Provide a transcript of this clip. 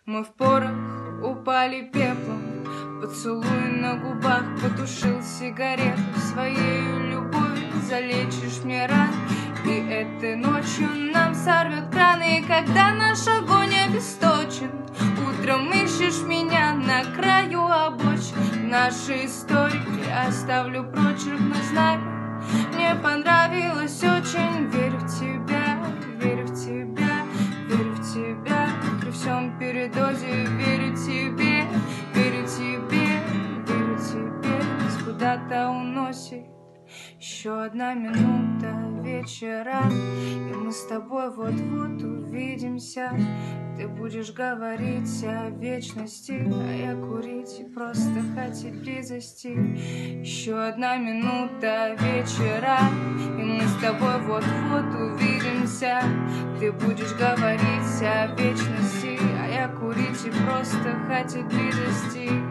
Мы в порох упали пеплом, поцелуй на губах потушил сигарету. Своей любовью залечишь мне раны, и этой ночью нам сорвет краны. И когда наш огонь обесточен, утром ищешь меня на краю обочин. Наши истории оставлю прочерк, но знай, мне понравилось очень. Верю в тебя, верю в тебя, верю в тебя. При всем передозе верю тебе, верю тебе, верю тебе. Нас куда-то уносит еще одна минута вечера, и мы с тобой вот-вот увидимся. Ты будешь говорить о вечности, а я курить и просто хотеть близости. Еще одна минута вечера, и мы с тобой вот-вот увидимся. Ты будешь говорить о вечности, а я курить и просто хотеть близости.